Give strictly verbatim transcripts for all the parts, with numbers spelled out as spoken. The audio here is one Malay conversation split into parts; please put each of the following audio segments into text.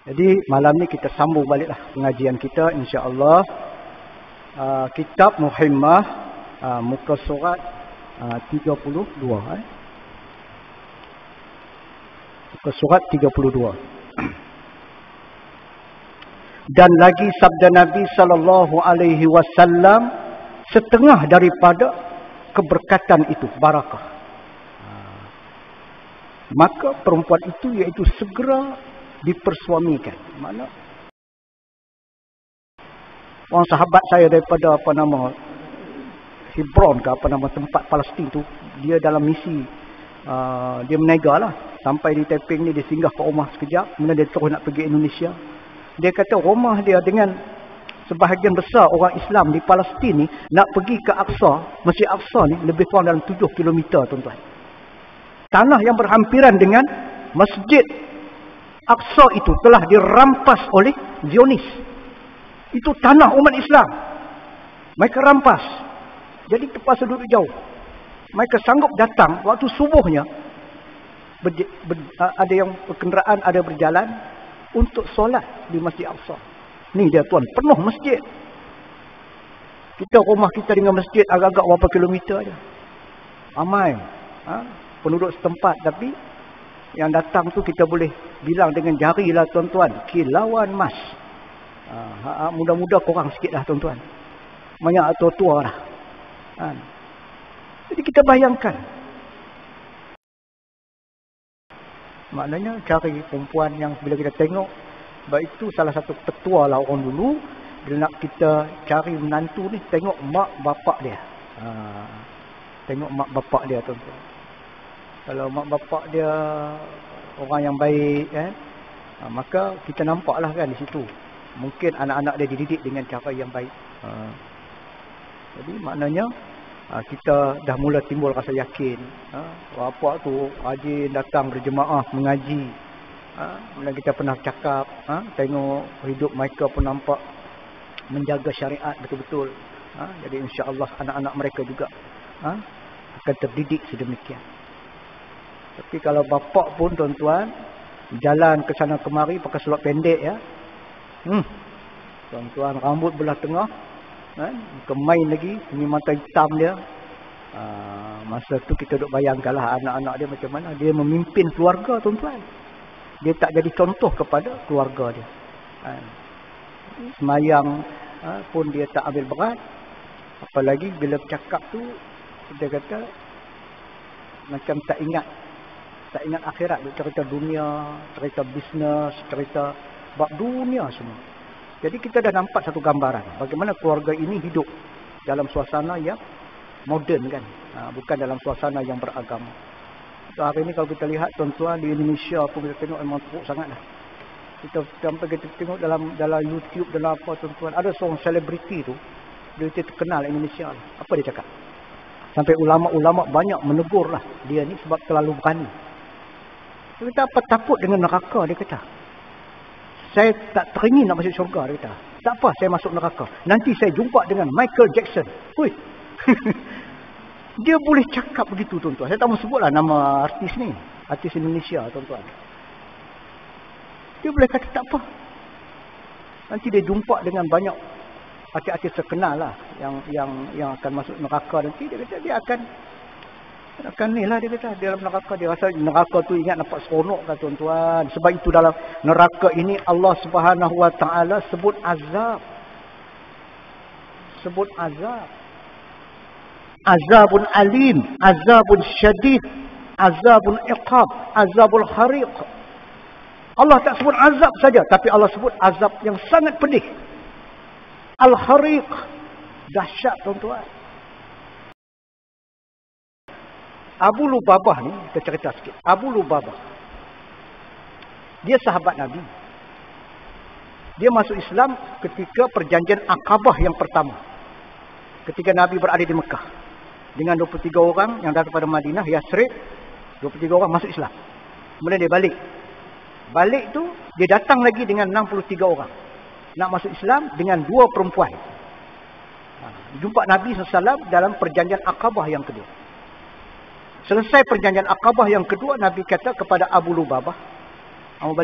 Jadi malam ni kita sambung baliklah pengajian kita, insya-Allah. Uh, kitab Muhimmah, uh, muka surat uh, tiga puluh dua. Eh? Muka surat tiga puluh dua. Dan lagi sabda Nabi sallallahu alaihi wasallam, setengah daripada keberkatan itu, barakah. Maka perempuan itu iaitu segera dipersuamikan. Mana orang sahabat saya daripada apa nama Hebron ke apa nama tempat Palestin tu, dia dalam misi uh, dia menega lah. Sampai di Taiping ni dia singgah ke rumah sekejap, kemudian dia terus nak pergi Indonesia. Dia kata rumah dia dengan sebahagian besar orang Islam di Palestin ni nak pergi ke Aqsa, Masjid Aqsa ni lebih kurang dalam tujuh kilometer, tuan-tuan. Tanah yang berhampiran dengan Masjid Aqsa itu telah dirampas oleh Zionis. Itu tanah umat Islam. Mereka rampas. Jadi terpaksa duduk jauh. Mereka sanggup datang waktu subuhnya. Ber, ber, ada yang berkenderaan, ada berjalan untuk solat di Masjid Aqsa. Ni dia tuan, penuh masjid. Kita rumah kita dengan masjid agak-agak berapa kilometer aja. Ramai. Ha? Penduduk setempat, tapi yang datang tu kita boleh bilang dengan jari lah tuan-tuan, kilauan mas. Ha, mudah-mudah korang sikit lah tuan-tuan. Banyak tua-tua lah. Ha. Jadi kita bayangkan. Maknanya cari perempuan yang bila kita tengok, baik itu salah satu petua lah orang dulu, bila nak kita cari menantu ni, tengok mak bapak dia. Ha. Tengok mak bapak dia tuan-tuan. Kalau mak bapak dia orang yang baik, eh, maka kita nampaklah kan di situ. Mungkin anak-anak dia dididik dengan cara yang baik. Ha. Jadi maknanya kita dah mula timbul rasa yakin. Ha. Bapak tu rajin datang berjemaah mengaji. Ha. Kemudian kita pernah cakap, ha, tengok hidup mereka pun nampak menjaga syariat betul-betul. Ha. Jadi insya-Allah anak-anak mereka juga, ha, akan terdidik sedemikian. Tapi kalau bapak pun tuan-tuan jalan ke sana kemari pakai seluar pendek ya. Hmm. Tuan-tuan rambut belah tengah, kan? Kemain lagi, ini mata hitam dia. Aa, masa tu kita duk bayangkanlah anak-anak dia macam mana dia memimpin keluarga tuan-tuan. Dia tak jadi contoh kepada keluarga dia. Ha. Semayang, ha, pun dia tak ambil berat. Apalagi bila bercakap tu dia kata macam tak ingat Tak ingat akhirat, cerita dunia, cerita bisnes, cerita bab dunia semua. Jadi kita dah nampak satu gambaran bagaimana keluarga ini hidup dalam suasana yang moden kan. Ha, bukan dalam suasana yang beragama. So, hari ini kalau kita lihat tuan-tuan di Indonesia pun kita tengok memang teruk sangatlah. Kita sampai kita tengok dalam dalam YouTube dalam apa tuan-tuan, ada seorang selebriti tu, dia terkenal Indonesia lah. Apa dia cakap? Sampai ulama-ulama banyak menegur lah dia ni sebab terlalu berani. Dia kata apa takut dengan neraka, dia kata. Saya tak teringin nak masuk syurga, dia kata. Tak apa saya masuk neraka. Nanti saya jumpa dengan Michael Jackson. Hui. Dia boleh cakap begitu tuan-tuan. Saya tak mau sebutlah nama artis ni. Artis Indonesia tuan-tuan. Dia boleh kata tak apa. Nanti dia jumpa dengan banyak artis-artis terkenal lah. Yang yang yang akan masuk neraka nanti. Dia kata dia akan akan ni lah dia kata. Dalam neraka dia rasa neraka tu ingat nampak seronok kan tuan-tuan. Sebab itu dalam neraka ini Allah Subhanahu Wa Taala sebut azab. Sebut azab. Azabun alim, azabun syadid, azabun iqab, azabul hariq. Allah tak sebut azab saja, tapi Allah sebut azab yang sangat pedih. Al-hariq, dahsyat tuan-tuan. Abu Lubabah ni, kita cerita sikit. Abu Lubabah, dia sahabat Nabi. Dia masuk Islam ketika perjanjian Aqabah yang pertama. Ketika Nabi berada di Mekah. Dengan dua puluh tiga orang yang datang pada Madinah, Yasrib, dua puluh tiga orang masuk Islam. Kemudian dia balik. Balik tu, dia datang lagi dengan enam puluh tiga orang. Nak masuk Islam dengan dua perempuan. Jumpa Nabi sallallahu alaihi wasallam dalam perjanjian Aqabah yang kedua. Selesai perjanjian Aqabah yang kedua, Nabi kata kepada Abu Lubabah, kamu balik.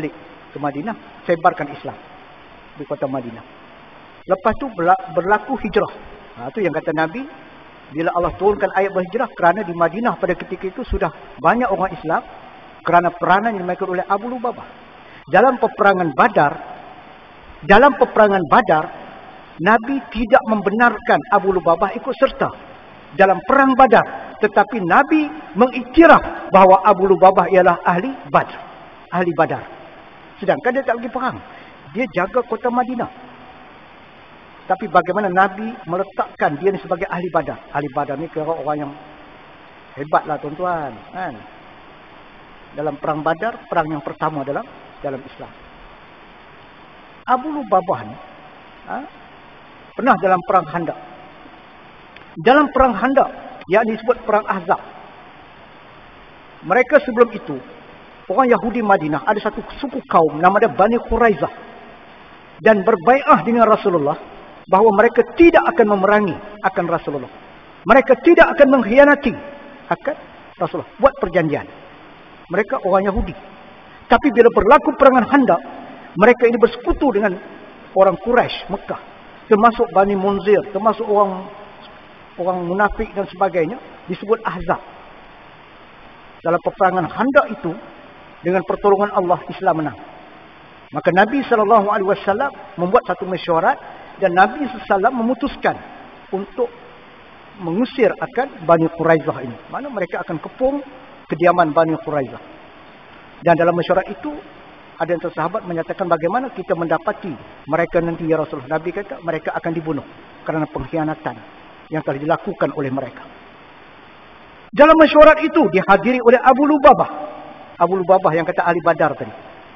ke Madinah, sebarkan Islam di kota Madinah. Lepas tu berlaku hijrah. Ha, itu yang kata Nabi, bila Allah turunkan ayat berhijrah, kerana di Madinah pada ketika itu sudah banyak orang Islam, kerana peranan yang dimainkan oleh Abu Lubabah. Dalam peperangan Badar, dalam peperangan Badar, Nabi tidak membenarkan Abu Lubabah ikut serta dalam perang Badar. Tetapi Nabi mengiktiraf bahawa Abu Lubabah ialah ahli Badr, ahli Badar. Sedangkan dia tak pergi perang. Dia jaga kota Madinah. Tapi bagaimana Nabi meletakkan dia ni sebagai ahli Badar. Ahli Badar ni kira orang yang hebatlah tuan-tuan, kan? Dalam perang Badar, perang yang pertama dalam dalam Islam. Abu Lubabah ni ha, pernah dalam perang Khandaq. Dalam perang Khandaq yang disebut perang Ahzab. Mereka sebelum itu, orang Yahudi Madinah, ada satu suku kaum nama dia Bani Quraizah, dan berbai'ah dengan Rasulullah bahawa mereka tidak akan memerangi akan Rasulullah. Mereka tidak akan mengkhianati akan Rasulullah. Buat perjanjian. Mereka orang Yahudi. Tapi bila berlaku perangan Khandaq, mereka ini bersekutu dengan orang Quraisy Mekah, termasuk Bani Munzir, termasuk orang orang munafik dan sebagainya, disebut Ahzab. Dalam peperangan Khandaq itu, dengan pertolongan Allah, Islam menang. Maka Nabi sallallahu alaihi wasallam membuat satu mesyuarat, dan Nabi sallallahu alaihi wasallam memutuskan untuk mengusir akan Bani Quraizah ini. Mana mereka akan kepung kediaman Bani Quraizah. Dan dalam mesyuarat itu, ada yang sahabat menyatakan bagaimana kita mendapati mereka nanti, ya Rasulullah. Nabi kata mereka akan dibunuh kerana pengkhianatan yang telah dilakukan oleh mereka. Dalam mesyuarat itu dihadiri oleh Abu Lubabah. Abu Lubabah yang kata ahli Badar tadi.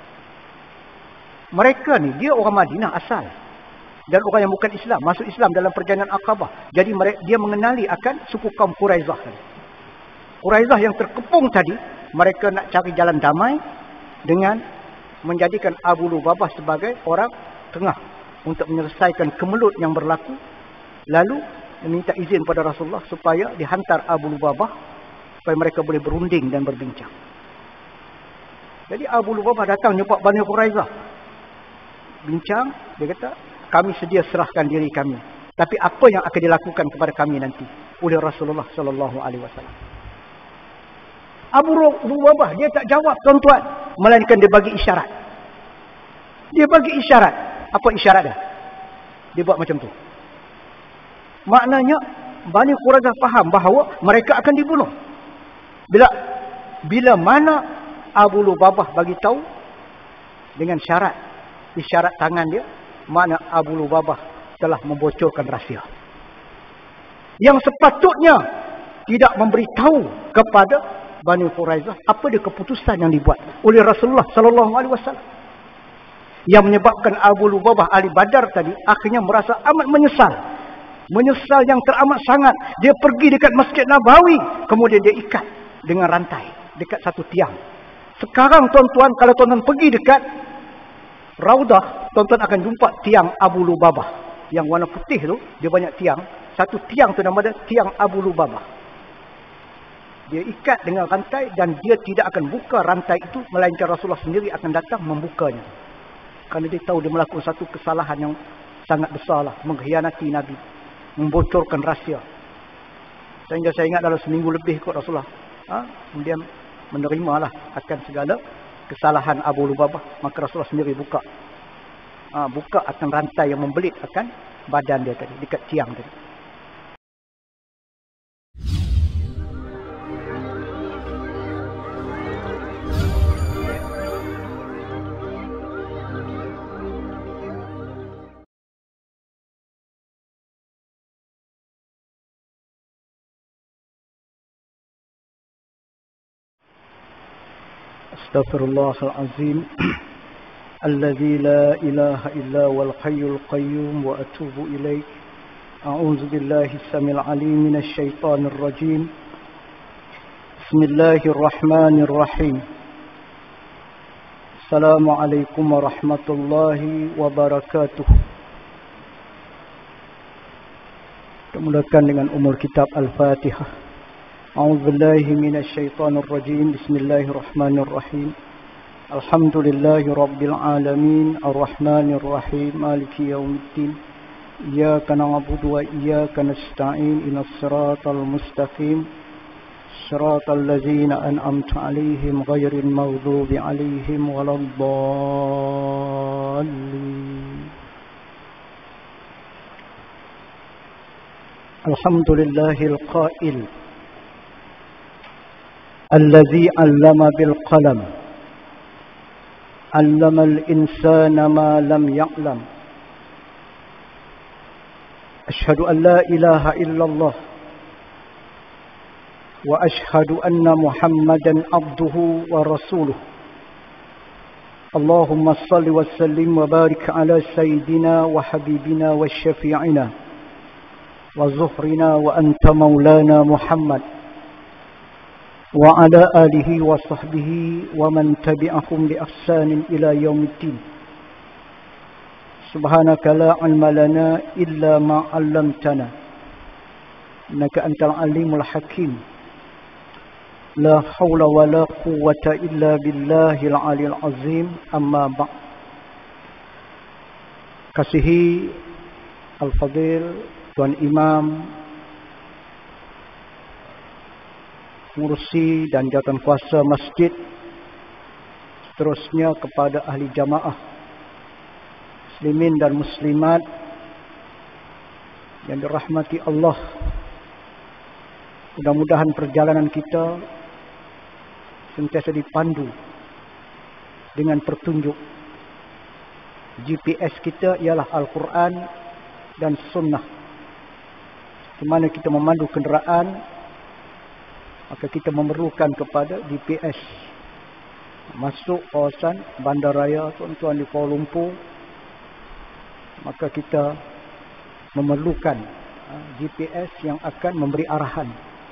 Mereka ni, dia orang Madinah asal. Dan orang yang bukan Islam, masuk Islam dalam perjalanan Aqabah. Jadi mereka, dia mengenali akan suku kaum Quraizah tadi. Quraizah yang terkepung tadi, mereka nak cari jalan damai dengan menjadikan Abu Lubabah sebagai orang tengah untuk menyelesaikan kemelut yang berlaku. Lalu meminta izin pada Rasulullah supaya dihantar Abu Lubabah supaya mereka boleh berunding dan berbincang. Jadi Abu Lubabah datang jumpa Bani Quraizah. Bincang, dia kata, kami sedia serahkan diri kami. Tapi apa yang akan dilakukan kepada kami nanti oleh Rasulullah sallallahu alaihi wasallam? Abu Lubabah dia tak jawab tuan-tuan, melainkan dia bagi isyarat. Dia bagi isyarat. Apa isyarat dia? Dia buat macam tu. Maknanya Bani Quraizah faham bahawa mereka akan dibunuh. Bila bila mana Abu Lubabah bagi tahu dengan syarat, isyarat tangan dia, mana Abu Lubabah telah membocorkan rahsia yang sepatutnya tidak memberitahu kepada Bani Quraizah apa dia keputusan yang dibuat oleh Rasulullah sallallahu alaihi wasallam, yang menyebabkan Abu Lubabah ahli Badar tadi akhirnya merasa amat menyesal. Menyesal yang teramat sangat. Dia pergi dekat Masjid Nabawi, kemudian dia ikat dengan rantai dekat satu tiang. Sekarang tuan-tuan, kalau tuan-tuan pergi dekat Raudah, tuan-tuan akan jumpa tiang Abu Lubabah yang warna putih tu. Dia banyak tiang. Satu tiang tu nama dia tiang Abu Lubabah. Dia ikat dengan rantai dan dia tidak akan buka rantai itu, melainkan Rasulullah sendiri akan datang membukanya. Kerana dia tahu dia melakukan satu kesalahan yang sangat besar lah, mengkhianati Nabi, membocorkan rahsia. Sehingga saya ingat dalam seminggu lebih kot Rasulullah ha? kemudian menerimalah akan segala kesalahan Abu Lubabah. Maka Rasulullah sendiri buka ha, buka akan rantai yang membelit akan badan dia tadi, dekat tiang tadi. Astaghfirullahalazim. Alladzi la ilaha illa wal hayyul qayyum wa atubu ilaih. A'udzu billahi samil alim minasy syaithanir rajim. Bismillahirrahmanirrahim. Assalamualaikum warahmatullahi wabarakatuh. Kita mulakan dengan umur kitab Al-Fatihah. A'udzu billahi minasy syaithanir rajim. Bismillahirrahmanirrahim. Alhamdulillahi Rabbil Alamin Ar-Rahmanir Rahim Maliki Yawmiddin Iyyaka na'budu wa iyyaka nasta'in Ihdinas siratal mustaqim Siratal ladzina an'amta 'alaihim ghairil maghdubi 'alaihim waladdallin. Alhamdulillahil qail alladzi 'allama bil qalam علم الإنسان ما لم يعلم أشهد أن لا إله إلا الله وأشهد أن محمدا عبده ورسوله اللهم صل وسلم وبارك على سيدنا وحبيبنا وشفيعنا وزهرنا وأنت مولانا محمد وعلى آله وصحبه ومن تبعهم بإحسان إلى يوم الدين سبحانك لا علم لنا إلا ما علمتنا إنك أنت العليم الحكيم لا حول ولا قوة إلا بالله العلي العظيم أما بعد. Kasihi Al-Fadil Tuan Imam pengurusi dan jawatan kuasa masjid, seterusnya kepada ahli jamaah muslimin dan muslimat yang dirahmati Allah. Mudah-mudahan perjalanan kita sentiasa dipandu dengan petunjuk. G P S kita ialah Al-Quran dan Sunnah. Di mana kita memandu kenderaan, maka kita memerlukan kepada G P S. Masuk kawasan bandaraya tuan-tuan di Kuala Lumpur, maka kita memerlukan G P S yang akan memberi arahan.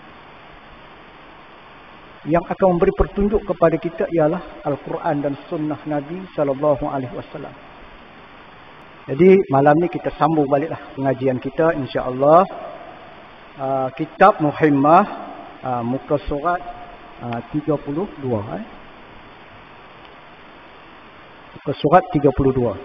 Yang akan memberi petunjuk kepada kita ialah Al-Quran dan Sunnah Nabi sallallahu alaihi wasallam. Jadi malam ni kita sambung baliklah pengajian kita, insya-Allah. Uh, kitab Muhimmah, Uh, muka surat uh, tiga puluh dua. Eh? Muka surat tiga puluh dua.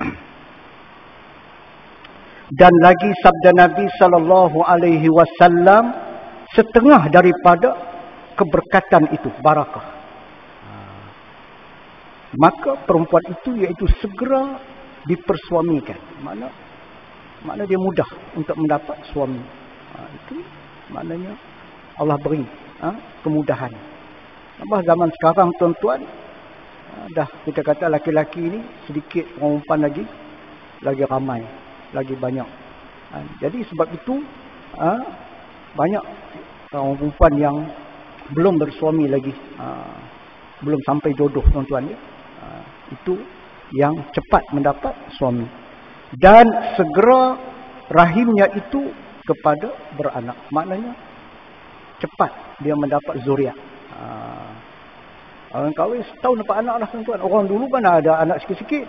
Dan lagi sabda Nabi sallallahu alaihi wasallam, setengah daripada keberkatan itu, barakah. Uh, maka perempuan itu iaitu segera dipersuamikan. Mana mana dia mudah untuk mendapat suami. Uh, itu maknanya Allah beri ha, kemudahan. Tambah zaman sekarang tuan-tuan, ha, dah kita kata laki-laki ni sedikit, perempuan lagi lagi ramai, lagi banyak. Ha, jadi sebab itu ha, banyak orang perempuan yang belum bersuami lagi, ha, belum sampai jodoh tuan-tuan. Ha, itu yang cepat mendapat suami. Dan segera rahimnya itu kepada beranak. Maknanya cepat dia mendapat zuriat. Ha. Orang kahwin setahun dapat anak lah tuan-tuan. Orang dulu mana ada anak sikit-sikit.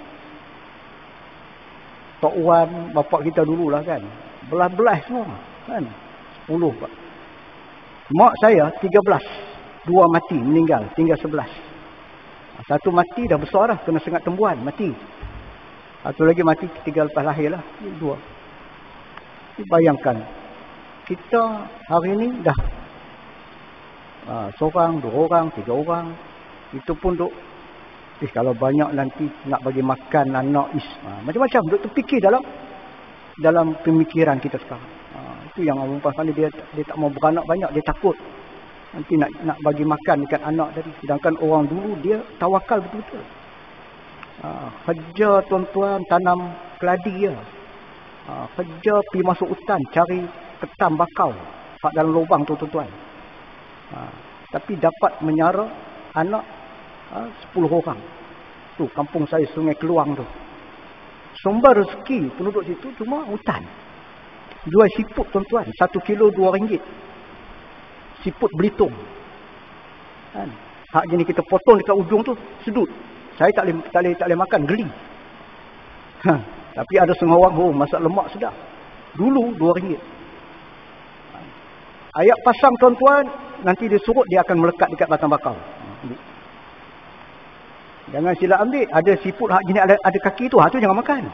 Tok Wan, bapak kita dululah kan. Belah-belah semua. Kan? sepuluh pak. Mak saya tiga belas. Dua mati, meninggal. Tinggal sebelas. Satu mati dah besar lah. Kena sengat tembuhan, mati. Satu lagi mati tiga lepas lahir lah. Dua. Bayangkan. Kita hari ni dah Ha, seorang, dua orang, tiga orang. Itu pun duk, eh, kalau banyak nanti nak bagi makan anak is. Ha, macam-macam duk terfikir dalam dalam pemikiran kita sekarang. Ha, itu yang orang perempuan dia dia tak mau beranak banyak, dia takut nanti nak nak bagi makan dekat anak tadi. Sedangkan orang dulu dia tawakal betul-betul. Ha, kerja tuan-tuan tanam keladi ya. Ha, kerja pergi masuk hutan cari ketam bakau kat dalam lubang tu tuan-tuan. Ha, tapi dapat menyara anak ha, sepuluh orang. Tu kampung saya Sungai Keluang tu. Sumber rezeki penduduk situ cuma hutan. Jual siput tuan-tuan, satu kilo dua ringgit. Siput Belitung. Kan? Hak gini kita potong dekat ujung tu sedut. Saya tak boleh tak boleh tak boleh makan, geli. Ha, tapi ada setengah orang, oh masak lemak sedap. Dulu dua ringgit. Ayak pasang tuan-tuan, nanti dia surut dia akan melekat dekat batang bakau. Jangan silap ambil. Ada siput hak jenis ada, ada kaki tu. Ha, tu jangan makan.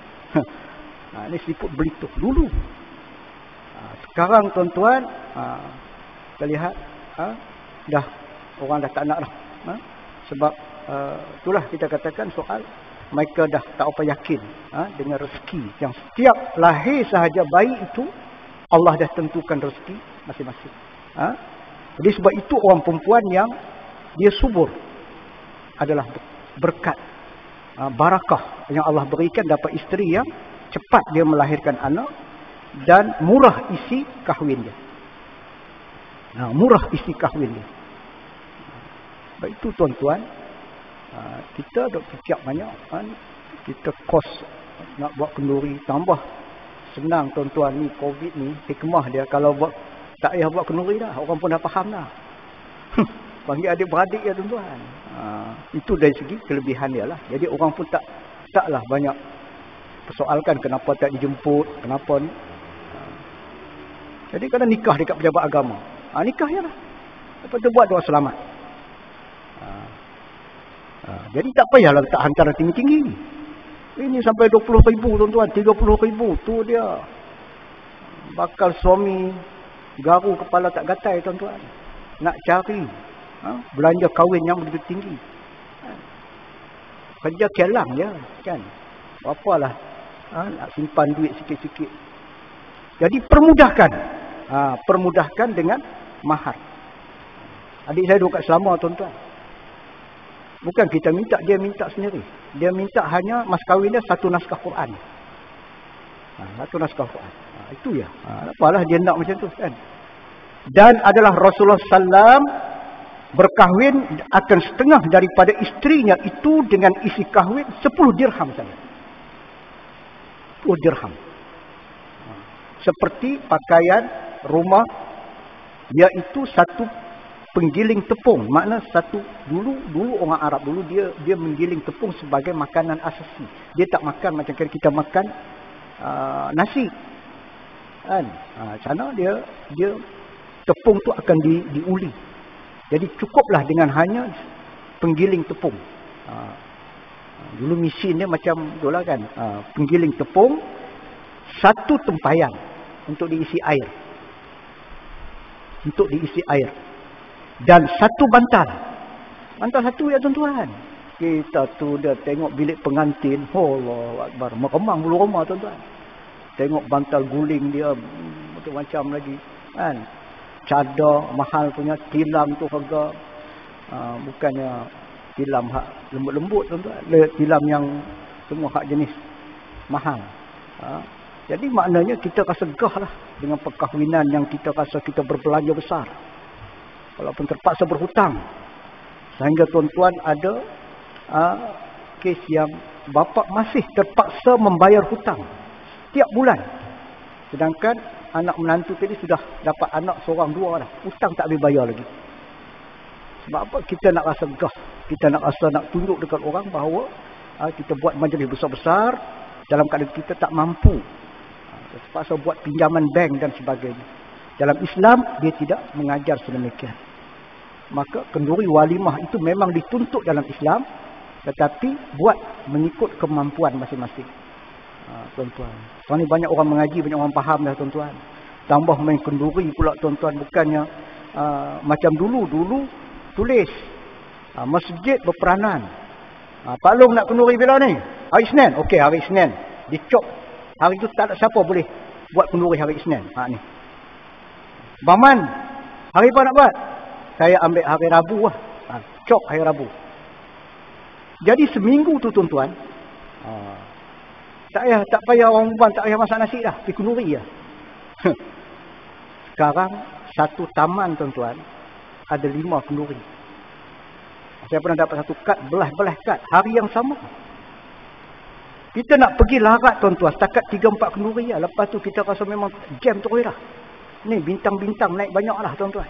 Ha, ni siput belituk dulu. Ha, sekarang tuan-tuan, ha, kita lihat, ha, dah orang dah tak nak dah. Ha, sebab uh, itulah kita katakan soal mereka dah tak apa yakin ha, dengan rezeki. Yang setiap lahir sahaja bayi itu, Allah dah tentukan rezeki masing-masing. Ha? Jadi sebab itu orang perempuan yang dia subur adalah berkat, ha, barakah yang Allah berikan dapat isteri yang cepat dia melahirkan anak dan murah isi kahwin dia. Ha, murah isi kahwin dia. Sebab itu tuan-tuan, ha, kita dok fikir banyak kan, kita kos nak buat kenduri tambah senang tuan-tuan ni Covid ni hikmah dia kalau buat tak payah buat kenduri dah, orang pun dah faham dah. Panggil adik-beradik ya tuan-tuan. Ha, itu dari segi kelebihan dia lah. Jadi orang pun tak taklah banyak persoalkan kenapa tak dijemput, kenapa ni. Ha. Jadi kadang nikah dekat pejabat agama. Ha, nikah je lah. Lepas tu buat doa selamat. Ha. Ha. Jadi tak payahlah letak hantaran tinggi-tinggi. Ini sampai dua puluh ribu tuan-tuan, tiga puluh ribu. Tu dia. Bakal suami garu kepala tak gatai tuan-tuan. Nak cari ha, belanja kahwin yang begitu tinggi. Ha. Kerja kelang je kan. Apalah ha, nak simpan duit sikit-sikit. Jadi permudahkan. Ha, permudahkan dengan mahar. Adik saya duduk kat Selangor tuan-tuan. Bukan kita minta, dia minta sendiri. Dia minta hanya mas kahwin dia satu naskah Quran. Ha, satu naskah Quran. Ha, itu ya. Ha, apalah dia nak macam tu kan. Dan adalah Rasulullah sallallahu alaihi wasallam berkahwin akan setengah daripada istrinya itu dengan isi kahwin sepuluh dirham saja. sepuluh dirham. Ha, seperti pakaian rumah iaitu satu penggiling tepung. Makna satu dulu dulu orang Arab dulu dia dia menggiling tepung sebagai makanan asasi. Dia tak makan macam kita makan uh, nasi. Kan? Ha, sana dia dia tepung tu akan di, diuli. Jadi cukuplah dengan hanya penggiling tepung. Ha, dulu mesin dia macam itulah kan. Ha, penggiling tepung satu tempayan untuk diisi air. Untuk diisi air. Dan satu bantal. Bantal satu ya tuan-tuan. Kita tu dia tengok bilik pengantin. Allahu Akbar. Meremang bulu rumah tuan-tuan. Tengok bantal guling dia. Macam-macam lagi. Kan? Cadar mahal punya. Tilam tu harga. Uh, bukannya tilam hak lembut-lembut tuan-tuan. Tilam yang semua hak jenis mahal. Uh, jadi maknanya kita rasa gah lah. Dengan perkahwinan yang kita rasa kita berbelanja besar. Walaupun terpaksa berhutang. Sehingga tuan-tuan ada uh, kes yang bapa masih terpaksa membayar hutang setiap bulan. Sedangkan anak menantu tadi sudah dapat anak seorang dua dah. Hutang tak boleh bayar lagi. Sebab apa? Kita nak rasa gah. Kita nak rasa nak tunjuk dekat orang bahawa uh, kita buat majlis besar-besar dalam keadaan kita tak mampu. Uh, terpaksa buat pinjaman bank dan sebagainya. Dalam Islam, dia tidak mengajar sedemikian. Maka kenduri walimah itu memang dituntut dalam Islam. Tetapi buat mengikut kemampuan masing-masing. Ha, tuan-tuan. Sekarang ni banyak orang mengaji, banyak orang faham dah tuan-tuan. Tambah main kenduri pula tuan-tuan. Bukannya uh, macam dulu. Dulu tulis. Uh, masjid berperanan. Uh, Pak Long nak kenduri bila ni? Hari Isnin. Okey, hari Isnin. Dicop. Hari itu tak ada siapa boleh buat kenduri hari Isnin. Ha, ni. Baman, hari apa nak buat? Saya ambil hari Rabu lah. Ha, cop hari Rabu. Jadi seminggu tu tuan-tuan. Ha, tak payah, tak payah orang Uban, tak payah masak nasi dah. Pergi kenduri lah. Sekarang satu taman tuan-tuan. Ada lima kenduri. Saya pernah dapat satu kad, belah-belah kad. Hari yang sama. Kita nak pergi larat tuan-tuan. Setakat tiga empat kenduri lah. Lepas tu kita rasa memang jam terus dah. Ni bintang-bintang naik banyak lah tuan-tuan.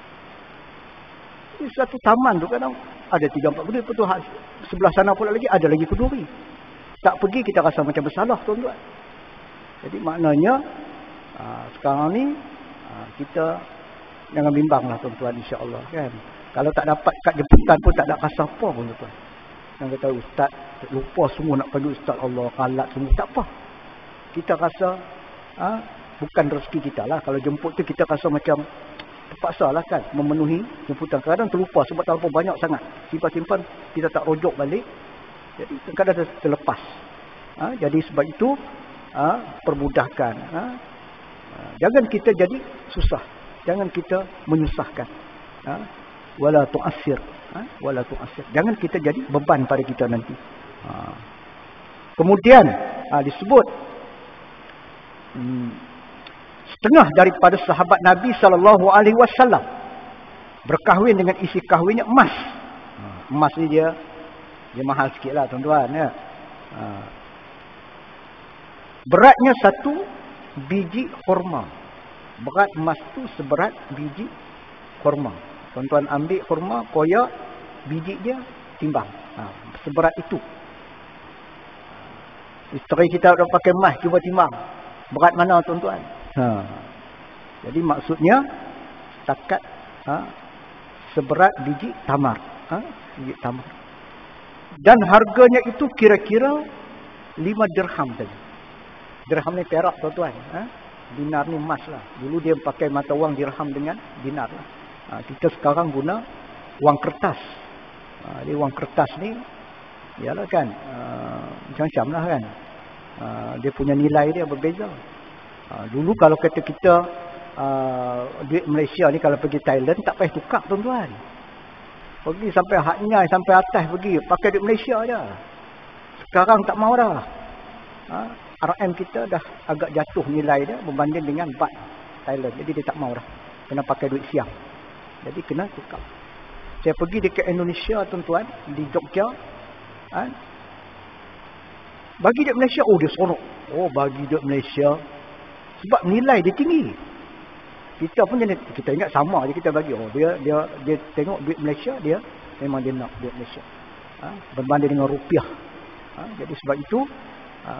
Ini satu taman tu kadang ada tiga empat kenduri. Lepas tu sebelah sana pula lagi ada lagi kenduri. Tak pergi kita rasa macam bersalah tuan-tuan. Jadi maknanya aa, sekarang ni aa, kita jangan bimbang lah tuan-tuan insya-Allah kan. Kalau tak dapat kad jemputan pun tak ada rasa apa pun tuan-tuan. Yang kata ustaz, lupa semua nak panggil ustaz Allah, kalat semua. Tak apa. Kita rasa ha, bukan rezeki kita lah. Kalau jemput tu kita rasa macam terpaksa lah kan memenuhi jemputan. Kadang terlupa sebab terlalu banyak sangat. Simpan-simpan kita tak rojok balik. Jadi kadang terlepas. Ha, jadi sebab itu ha, permudahkan. Ha. Jangan kita jadi susah. Jangan kita menyusahkan. Ha. Wala tu'assir. Ha. Wala tu'assir. Jangan kita jadi beban pada kita nanti. Ha. Kemudian ha, disebut hmm, setengah daripada sahabat Nabi sallallahu alaihi wasallam berkahwin dengan isi kahwinnya emas. Ha. Emas ni dia dia mahal sikit lah tuan-tuan. Ya. Ha. Beratnya satu biji kurma. Berat emas tu seberat biji kurma. Tuan-tuan ambil kurma, koyak, biji dia timbang. Ha, seberat itu. Isteri kita dah pakai emas, cuba timbang. Berat mana tuan-tuan? Ha. Jadi maksudnya setakat ha, seberat biji tamar. Ha, biji tamar. Dan harganya itu kira-kira lima dirham saja. Dirham ni perak tuan-tuan. Ha? Dinar ni emas lah. Dulu dia pakai mata wang dirham dengan dinar lah. Ha, kita sekarang guna wang kertas. Ha, jadi wang kertas ni, yalah kan, uh, macam-macam lah kan. Uh, dia punya nilai dia berbeza. Uh, dulu kalau kata kita uh, duit Malaysia ni kalau pergi Thailand tak payah tukar tuan-tuan. Pergi sampai haknya sampai atas pergi pakai duit Malaysia je. Sekarang tak mau dah. Ha? R M kita dah agak jatuh nilai dia berbanding dengan baht Thailand. Jadi dia tak mau dah. Kena pakai duit siang. Jadi kena tukar. Saya pergi dekat Indonesia tuan-tuan, di Jogja. Ha? Bagi duit Malaysia, oh dia seronok. Oh bagi duit Malaysia. Sebab nilai dia tinggi. Kita pun jenis, kita ingat sama je kita bagi. Oh dia dia dia tengok duit Malaysia, dia memang dia nak duit Malaysia. Ha? Berbanding dengan rupiah. Ha? Jadi sebab itu, ha,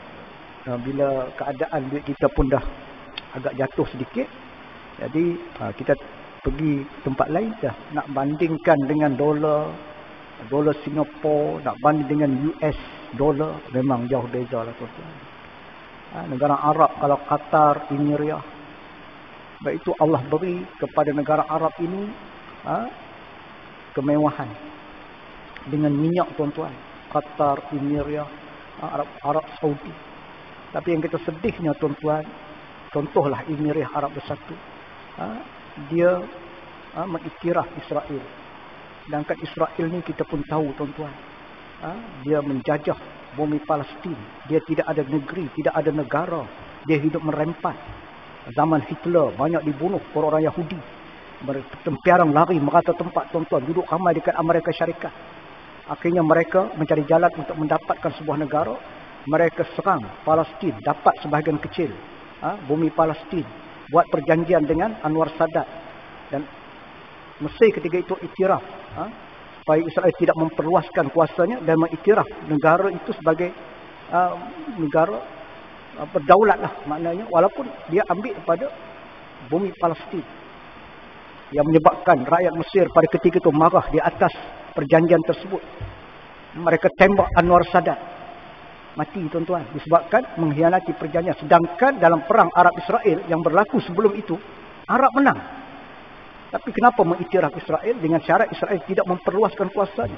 bila keadaan duit kita pun dah agak jatuh sedikit, jadi ha, kita pergi tempat lain dah nak bandingkan dengan dolar, dolar Singapura, nak banding dengan U S dolar, memang jauh beza lah tuan-tuan. Ha, negara Arab kalau Qatar, Emirates, baik itu Allah beri kepada negara Arab ini ha, kemewahan dengan minyak tuan-tuan. Qatar, Emirates, ha, Arab, Arab Saudi. Tapi yang kita sedihnya tuan-tuan, contohlah Emirates Arab Bersatu, ha, dia ha, mengiktiraf Israel. Sedangkan Israel ni kita pun tahu tuan-tuan, ha, dia menjajah bumi Palestin. Dia tidak ada negeri, tidak ada negara. Dia hidup merempat. Zaman Hitler banyak dibunuh orang-orang Yahudi. Bertempiarang lari merata tempat tuan-tuan, duduk ramai dekat Amerika Syarikat. Akhirnya mereka mencari jalan untuk mendapatkan sebuah negara. Mereka serang Palestin, dapat sebahagian kecil ha, bumi Palestin, buat perjanjian dengan Anwar Sadat, dan Mesir ketika itu iktiraf ha, supaya Israel tidak memperluaskan kuasanya dan mengiktiraf negara itu sebagai uh, negara uh, berdaulat lah maknanya, walaupun dia ambil daripada bumi Palestin, yang menyebabkan rakyat Mesir pada ketika itu marah di atas perjanjian tersebut. Mereka tembak Anwar Sadat, mati tuan-tuan, disebabkan mengkhianati perjanjian. Sedangkan dalam perang Arab Israel yang berlaku sebelum itu, Arab menang. Tapi kenapa mengiktiraf Israel dengan syarat Israel tidak memperluaskan kuasanya?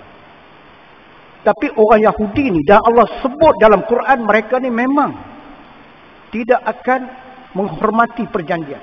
Tapi orang Yahudi ni, dan Allah sebut dalam Quran, mereka ni memang tidak akan menghormati perjanjian.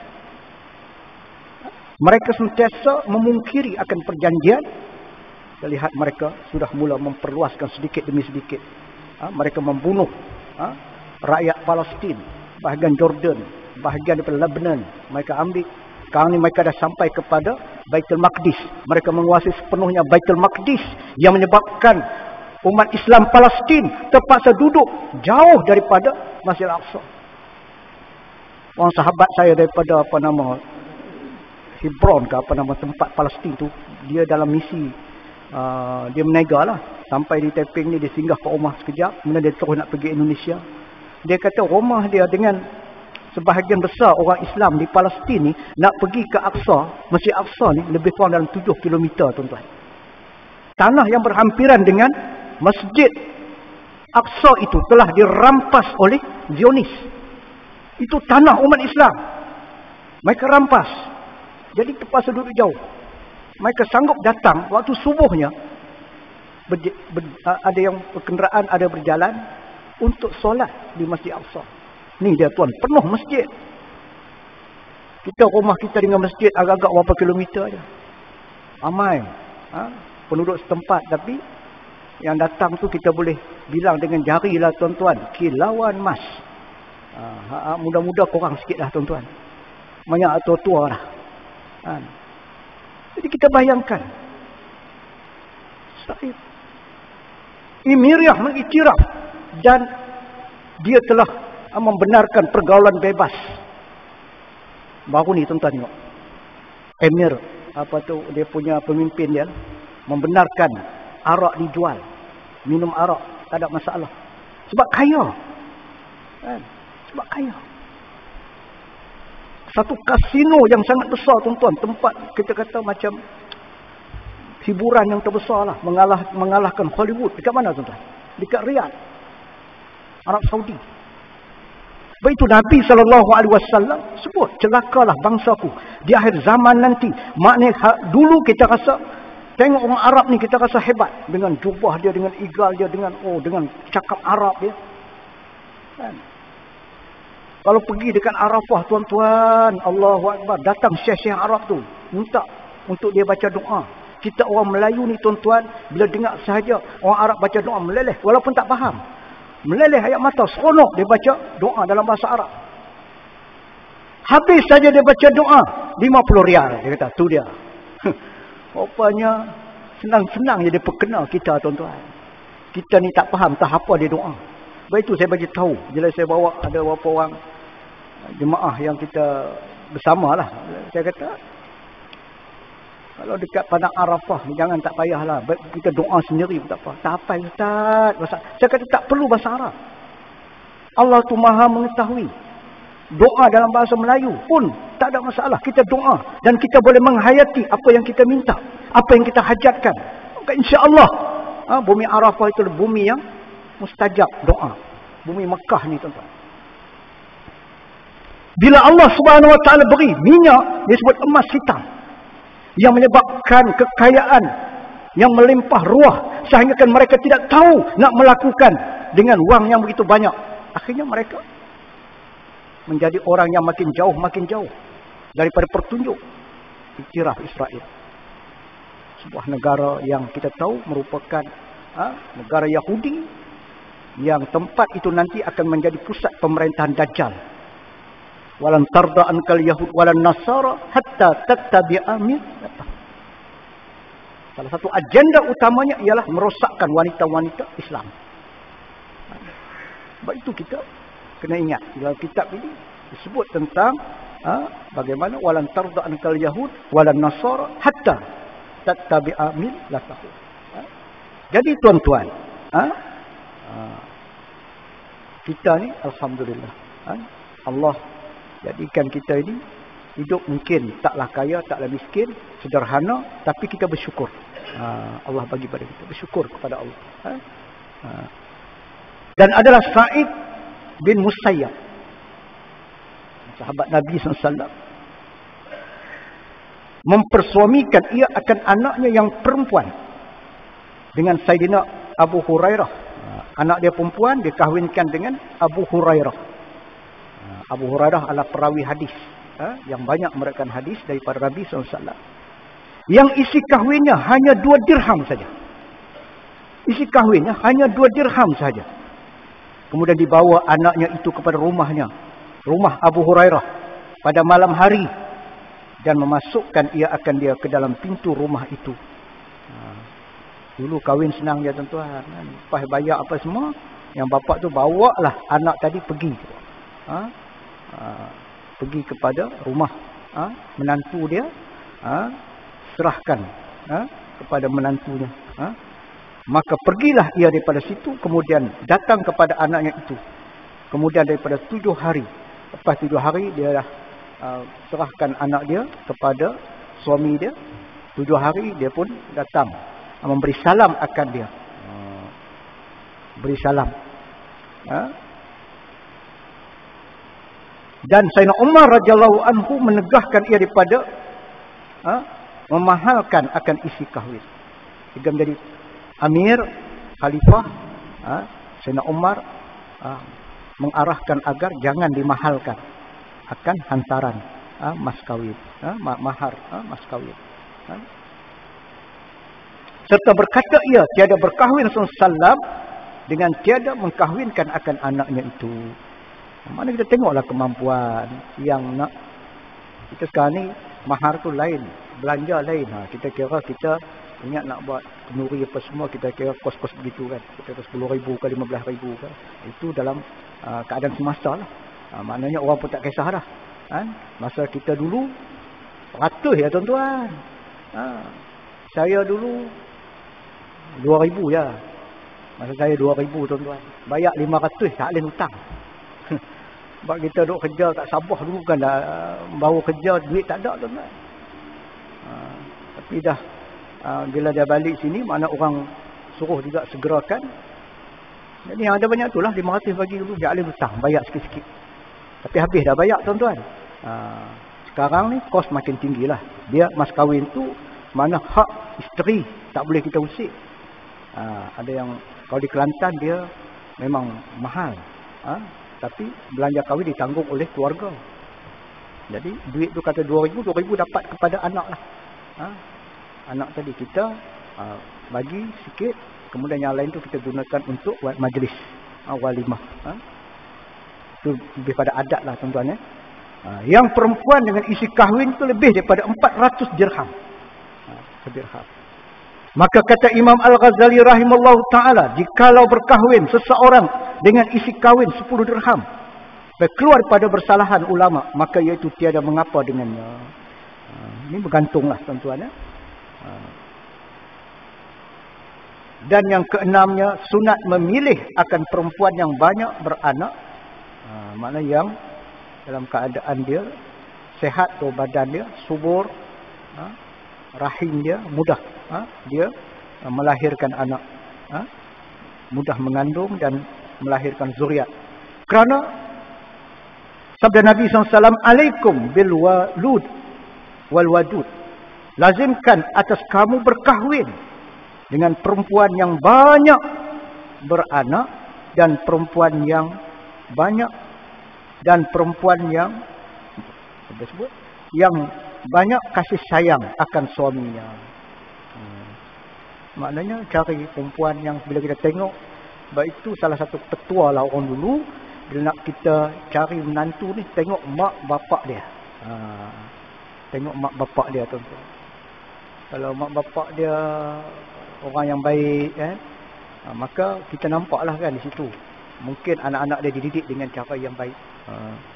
Mereka sentiasa memungkiri akan perjanjian. Kita lihat mereka sudah mula memperluaskan sedikit demi sedikit. Ha, mereka membunuh ha, rakyat Palestin, bahagian Jordan, bahagian daripada Lebanon. Mereka ambil. Sekarang ni mereka dah sampai kepada Baitul Maqdis. Mereka menguasai sepenuhnya Baitul Maqdis, yang menyebabkan umat Islam Palestin terpaksa duduk jauh daripada Masjid Al-Aqsa. Orang sahabat saya daripada apa nama Hebron ke apa nama tempat Palestin tu, dia dalam misi uh, dia menega lah. Sampai di Taiping ni dia singgah ke rumah sekejap, kemudian dia terus nak pergi Indonesia. Dia kata rumah dia dengan sebahagian besar orang Islam di Palestin ni nak pergi ke Aqsa, Masjid Aqsa ni lebih kurang dalam tujuh kilometer tuan-tuan. Tanah yang berhampiran dengan Masjid Aqsa itu telah dirampas oleh Zionis. Itu tanah umat Islam. Mereka rampas. Jadi terpaksa duduk jauh. Mereka sanggup datang waktu subuhnya. Ber, ber, ada yang kenderaan, ada berjalan untuk solat di Masjid Aqsa. Ni dia tuan, penuh masjid. Kita rumah kita dengan masjid agak-agak berapa kilometer aja. Ramai ha? penduduk setempat, tapi yang datang tu kita boleh bilang dengan jari lah tuan-tuan. Kilauan mas. Ha, ha, mudah-mudah korang sikit lah tuan-tuan. Banyak tua-tua lah. Ha. Jadi kita bayangkan. Sa'id Imiriah mengiktiraf dan dia telah membenarkan pergaulan bebas. Baru ni tuan-tuan tengok. Emir, apa tu, dia punya pemimpin dia, membenarkan arak dijual. Minum arak, tak ada masalah. Sebab kaya. Kan? Sebab kaya. Satu kasino yang sangat besar tuan-tuan. Tempat kita kata macam hiburan yang terbesar lah. Mengalah, mengalahkan Hollywood. Dekat mana tuan-tuan? Dekat Riyadh, Arab Saudi. Begitu Nabi sallallahu alaihi wasallam sebut, celakalah bangsaku di akhir zaman nanti. Maknanya dulu kita rasa, tengok orang Arab ni kita rasa hebat. Dengan jubah dia, dengan igal dia, dengan oh dengan cakap Arab dia. Kan? Kalau pergi dekat Arafah tuan-tuan, Allahu Akbar, datang syekh-syekh Arab tu, minta untuk dia baca doa. Kita orang Melayu ni tuan-tuan, bila dengar sahaja orang Arab baca doa, meleleh walaupun tak faham. Meleleh ayat mata, seronok dia baca doa dalam bahasa Arab. Habis saja dia baca doa, lima puluh rial. Dia kata, tu dia. Rupanya senang-senang je dia perkenal kita tuan-tuan. Kita ni tak faham, tak apa dia doa. Begitu saya bagi tahu. Bila saya bawa ada beberapa orang jemaah yang kita bersama lah. Saya kata, kalau dekat Padang Arafah, jangan tak payahlah. Kita doa sendiri pun tak apa. Tak apa Ustaz. Bahasa, saya kata tak perlu bahasa Arab. Allah tu maha mengetahui. Doa dalam bahasa Melayu pun tak ada masalah. Kita doa. Dan kita boleh menghayati apa yang kita minta. Apa yang kita hajatkan. Maka insya-Allah ha, bumi Arafah itu bumi yang mustajab doa. Bumi Mekah ni tuan-tuan. Bila Allah Subhanahu Wa Taala beri minyak, disebut emas hitam, yang menyebabkan kekayaan yang melimpah ruah, sehingga kan mereka tidak tahu nak melakukan dengan wang yang begitu banyak. Akhirnya mereka menjadi orang yang makin jauh makin jauh daripada petunjuk. Iktiraf Israel, sebuah negara yang kita tahu merupakan ha, negara Yahudi, yang tempat itu nanti akan menjadi pusat pemerintahan Dajjal. Walan tarda ankal yahud walan nasara hatta tattabi'a millatahum. Salah satu agenda utamanya ialah merosakkan wanita-wanita Islam. Sebab itu kita kena ingat, dalam kitab ini disebut tentang ha, bagaimana walan tarda ankal yahud walan nasara hatta tattabi'a millatahum. Ha? Jadi tuan-tuan, ha, ha, kita ni alhamdulillah, ha, Allah jadikan kita ini hidup mungkin taklah kaya, taklah miskin, sederhana, tapi kita bersyukur. Ha, Allah bagi pada kita, bersyukur kepada Allah. Ha? Ha. Dan adalah Sa'id bin Musayyab, sahabat Nabi sallallahu alaihi wasallam, mempersuamikan ia akan anaknya yang perempuan dengan Sayyidina Abu Hurairah. Ha, anak dia perempuan dikahwinkan dengan Abu Hurairah. Abu Hurairah adalah perawi hadis, ha, yang banyak meriwayatkan hadis daripada Nabi sallallahu alaihi wasallam. Yang isi kahwinnya hanya dua dirham saja. Isi kahwinnya hanya dua dirham saja. Kemudian dibawa anaknya itu kepada rumahnya, rumah Abu Hurairah, pada malam hari, dan memasukkan ia akan dia ke dalam pintu rumah itu. Ha, dulu kahwin senang dia tuan-tuan, lepas bayar apa semua, yang bapa tu bawalah anak tadi pergi. Ha? Ha, pergi kepada rumah ha, menantu dia, ha, serahkan ha, kepada menantunya. Ha. Maka pergilah ia daripada situ, kemudian datang kepada anaknya itu. Kemudian daripada tujuh hari, lepas tujuh hari dia dah uh, serahkan anak dia kepada suami dia. Tujuh hari dia pun datang uh, memberi salam akan dia. Uh, beri salam. Ha? Dan Sayyidina Umar radhiyallahu anhu menegahkan ia daripada ha, memahalkan akan isi kahwin. Jika menjadi amir, khalifah, ha, Sayyidina Umar ha, mengarahkan agar jangan dimahalkan akan hantaran ha, mas kawin, ha, mahar ha, mas kawin. Ha. Serta berkata ia tiada berkahwin sallallahu alaihi wasallam dengan tiada mengkahwinkan akan anaknya itu. Mana kita tengoklah kemampuan yang nak. Kita sekarang ni mahar tu lain, belanja lain. Ha, kita kira kita ingat nak buat kenduri apa semua, kita kira kos-kos begitu kan. Kita kira sepuluh ribu ke lima belas ribu ke. Itu dalam uh, keadaan semasa lah. Ha, maknanya orang pun tak kisah dah. Ha, masa kita dulu ratus ya tuan-tuan. Ha, saya dulu dua ribu ya. Masa saya dua ribu tuan-tuan. Bayar lima ratus tak boleh hutang. Sebab kita duk kerja kat Sabah dulu kan dah, baru kerja duit tak ada tuan-tuan. Ha, tapi dah ha, bila dia balik sini mana orang suruh juga segerakan. Jadi yang ada banyak tu lah lima ratus bagi dulu tak boleh hutang, bayar sikit-sikit. Tapi habis dah bayar tuan-tuan. Ha, sekarang ni kos makin tinggi lah. Dia mas kahwin tu mana hak isteri tak boleh kita usik. Ha, ada yang kalau di Kelantan dia memang mahal. Ha, tapi belanja kahwin ditanggung oleh keluarga. Jadi duit tu kata dua ribu, dua ribu dapat kepada anak lah. Ha, anak tadi kita ha, bagi sikit, kemudian yang lain tu kita gunakan untuk buat majlis ha, walimah. Ha. Itu lebih pada adat lah tuan-tuan ya. Ha, yang perempuan dengan isi kahwin tu lebih daripada empat ratus dirham. Ha, sedirham. Maka kata Imam Al-Ghazali rahimallahu ta'ala, jikalau berkahwin seseorang dengan isi kahwin sepuluh dirham, keluar pada bersalahan ulama, maka iaitu tiada mengapa dengannya. Ha, ini bergantunglah tuan-tuan ya. Ha. Dan yang keenamnya, sunat memilih akan perempuan yang banyak beranak. Ha, makna yang dalam keadaan dia sehat tu badan dia, subur, ha, rahim dia mudah, ha, dia ha, melahirkan anak, ha, mudah mengandung dan melahirkan zuriat. Kerana sabda Nabi sallallahu alaihi wasallam, alaikum bil walud wal wadud, lazimkan atas kamu berkahwin dengan perempuan yang banyak beranak dan perempuan yang banyak dan perempuan yang apa sebut yang banyak kasih sayang akan suaminya. Hmm. Maknanya cari perempuan yang bila kita tengok, baik itu salah satu petua lah orang dulu. Bila nak kita cari menantu ni, tengok mak bapak dia. Ha. Tengok mak bapak dia tuan-tuan. Kalau mak bapak dia orang yang baik kan, ha, maka kita nampaklah kan di situ. Mungkin anak-anak dia dididik dengan cara yang baik. Ha.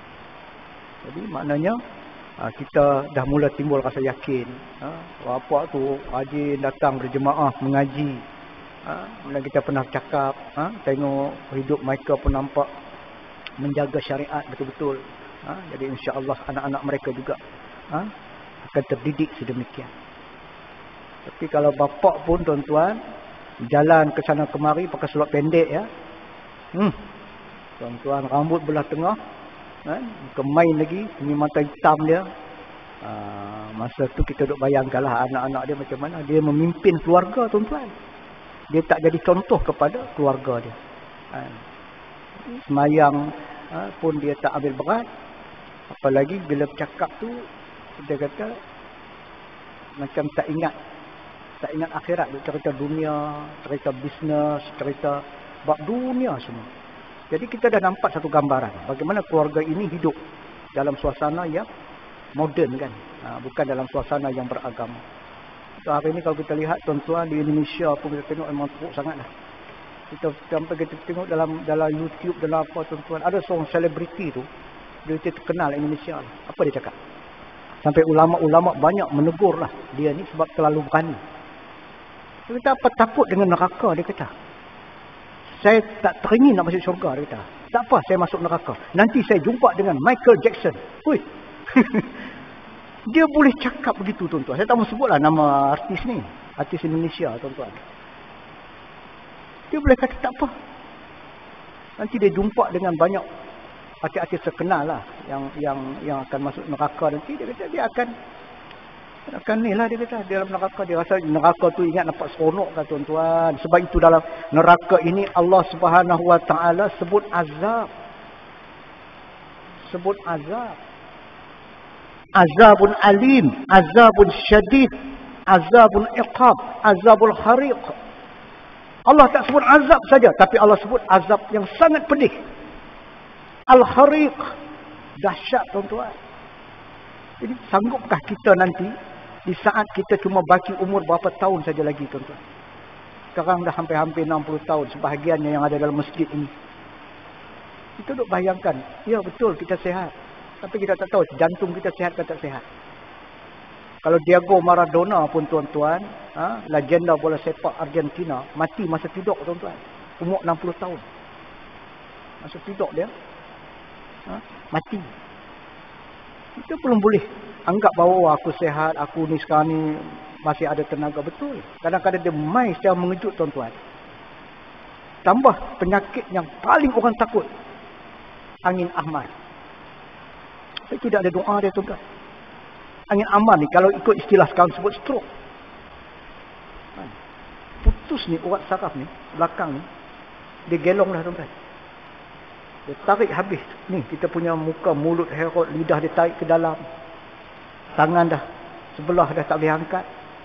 Jadi maknanya ha, kita dah mula timbul rasa yakin. Ha, bapak tu rajin datang berjemaah mengaji. Ha, kemudian kita pernah cakap, ha, tengok hidup mereka pun nampak menjaga syariat betul-betul. Ha, jadi insya-Allah anak-anak mereka juga ha, akan terdidik sedemikian. Tapi kalau bapak pun tuan-tuan jalan ke sana kemari pakai seluar pendek ya. Hmm. Tuan-tuan rambut belah tengah, kan? Kemain lagi, ini mata hitam dia. Ha, masa tu kita duk bayangkanlah anak-anak dia macam mana dia memimpin keluarga tuan-tuan. Dia tak jadi contoh kepada keluarga dia. Ha. Semayang ha, pun dia tak ambil berat. Apalagi bila bercakap tu dia kata macam tak ingat tak ingat akhirat. Dia cerita dunia, cerita bisnes, cerita bab dunia semua. Jadi kita dah nampak satu gambaran bagaimana keluarga ini hidup dalam suasana yang moden kan, ha, bukan dalam suasana yang beragama. So, hari ini kalau kita lihat tuan-tuan di Indonesia pun kita tengok memang teruk sangatlah. Kita sampai kita tengok dalam dalam YouTube dalam apa tuan-tuan, ada seorang selebriti tu dia terkenal Indonesia. Apa dia cakap? Sampai ulama-ulama banyak menegur lah dia ni sebab terlalu berani. Dia kata apa takut dengan neraka, dia kata. Saya tak teringin nak masuk syurga, dia kata. Tak apa saya masuk neraka. Nanti saya jumpa dengan Michael Jackson. Hui. Dia boleh cakap begitu tuan-tuan. Saya tak mau sebutlah nama artis ni. Artis Indonesia tuan-tuan. Dia boleh kata tak apa. Nanti dia jumpa dengan banyak artis-artis terkenal lah yang yang yang akan masuk neraka nanti. Dia kata dia akan akan ni lah dia kata dalam neraka. Dia rasa neraka tu ingat nampak seronok kan tuan-tuan. Sebab itu dalam neraka ini Allah Subhanahu Wa Taala sebut azab. Sebut azab. Azabun alim, azabun syadid, azabun iqab, azabul hariq. Allah tak sebut azab saja, tapi Allah sebut azab yang sangat pedih. Al-hariq, dahsyat tuan-tuan. Jadi sanggupkah kita nanti di saat kita cuma baki umur berapa tahun saja lagi tuan-tuan? Sekarang dah hampir-hampir enam puluh tahun sebahagiannya yang ada dalam masjid ini. Kita duk bayangkan, ya betul kita sihat. Tapi kita tak tahu jantung kita sihat atau tak sihat. Kalau Diego Maradona pun tuan-tuan, ha, legenda bola sepak Argentina, mati masa tidur tuan-tuan. Umur enam puluh tahun. Masa tidur dia, ha, mati. Kita belum boleh anggap bahawa aku sihat, aku ni sekarang ni masih ada tenaga. Betul. Kadang-kadang dia main secara mengejut tuan-tuan. Tambah penyakit yang paling orang takut. Angin ahmar. Tapi tidak ada doa dia tuan-tuan. Angin ahmar ni kalau ikut istilah sekarang sebut stroke. Putus ni urat saraf ni, belakang ni. Dia gelong dah tuan-tuan. Dia tarik habis. Ni kita punya muka, mulut, herot, lidah dia tarik ke dalam. Tangan dah sebelah dah tak boleh angkat.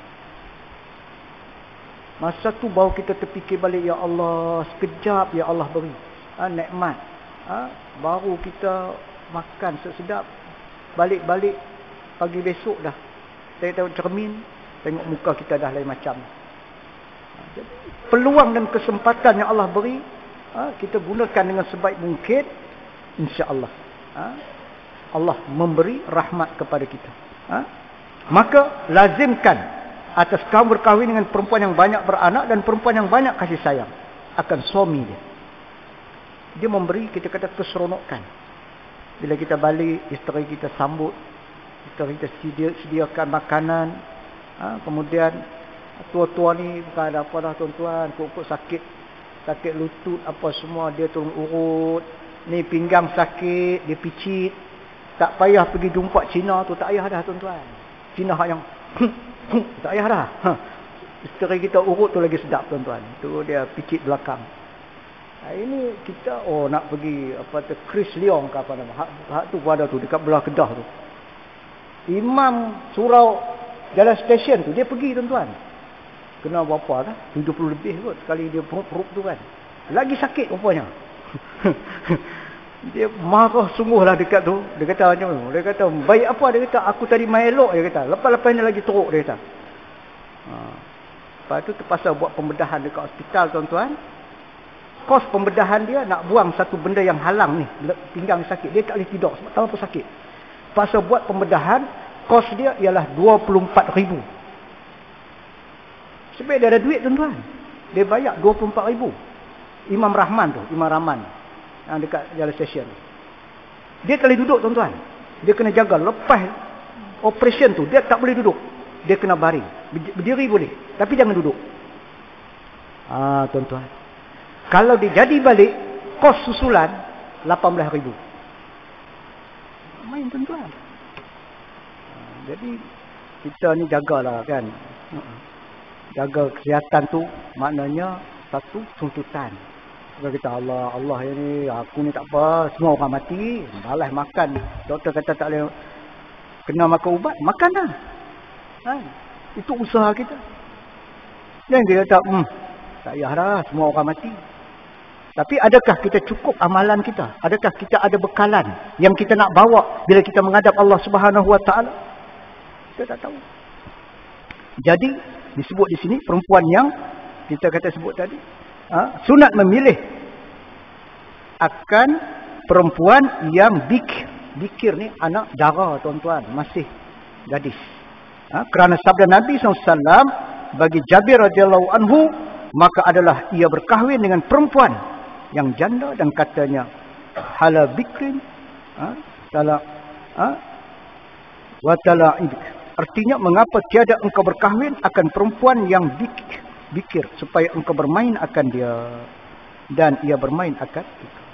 Masa tu baru kita terfikir balik, ya Allah, sekejap ya Allah beri. Ha, nikmat. Ha, baru kita makan sedap, balik-balik pagi besok dah saya tengok cermin, tengok muka kita dah lain macam. Jadi, peluang dan kesempatan yang Allah beri, ha, kita gunakan dengan sebaik mungkin, insya-Allah. Ha, Allah memberi rahmat kepada kita. Ha, maka lazimkan atas kamu berkahwin dengan perempuan yang banyak beranak dan perempuan yang banyak kasih sayang akan suami dia. Dia memberi, kita kata, keseronokan. Bila kita balik, isteri kita sambut, isteri kita sedia, sediakan makanan. Ha, kemudian tua-tua ni bukan ada apa dah tuan-tuan, kok-kok sakit, sakit lutut apa semua dia tolong urut. Ni pinggang sakit, dia picit. Tak payah pergi jumpa Cina tu, tak payah dah tuan-tuan. Cina yang tak payah dah. Ha, isteri kita urut tu lagi sedap tuan-tuan. Tu dia picit belakang. Ha, ini kita oh nak pergi apa tu Chris Leong ke apa nama. Hak, hak tu pada tu dekat belah Kedah tu. Imam surau jalan stesen tu dia pergi tuan-tuan. Kena berapa dah? tujuh puluh lebih kot sekali dia perut-perut tu kan. Lagi sakit rupanya. Dia marah sungguhlah dekat tu. Dia kata macam tu. Dia kata, baik apa? Dia kata, aku tadi main elok. Dia kata, lepas-lepas ni lagi teruk. Dia kata. Ha. Lepas tu terpaksa buat pembedahan dekat hospital tuan-tuan. Kos pembedahan dia nak buang satu benda yang halang ni. Pinggang sakit. Dia tak boleh tidur. Sebab tahu apa sakit. Terpaksa buat pembedahan. Kos dia ialah dua puluh empat ribu. Sebab dia ada duit tuan-tuan. Dia bayar dua puluh empat ribu. Imam Rahman tu. Imam Rahman. Yang dekat jalan stesen. Dia tak boleh duduk tuan-tuan. Dia kena jaga. Lepas operation tu. Dia tak boleh duduk. Dia kena baring. Berdiri boleh. Tapi jangan duduk. Ah, tuan-tuan. Kalau dia jadi balik, kos susulan lapan belas ribu. Main tuan-tuan. Jadi kita ni jagalah kan. Jaga kesihatan tu maknanya satu tuntutan. Kita kata Allah, Allah ni aku ni tak apa, semua orang mati, balas makan. Doktor kata tak boleh kena makan ubat, makan dah. Ha? Itu usaha kita. Jangan dia kata, hmm, tak payah dah, semua orang mati. Tapi adakah kita cukup amalan kita? Adakah kita ada bekalan yang kita nak bawa bila kita menghadap Allah Subhanahu Wa Taala? Kita tak tahu. Jadi disebut di sini perempuan yang kita kata sebut tadi, ha, sunat memilih akan perempuan yang bikir. Bikir ni anak dara tuan-tuan, masih gadis. Ha, kerana sabda Nabi sallallahu alaihi wasallam bagi Jabir radhiyallahu anhu, maka adalah ia berkahwin dengan perempuan yang janda dan katanya hala bikrin, ha, tala, ha, wa tala'ibik. Artinya mengapa tiada engkau berkahwin akan perempuan yang bikir, bikir supaya engkau bermain akan dia dan ia bermain akan itu.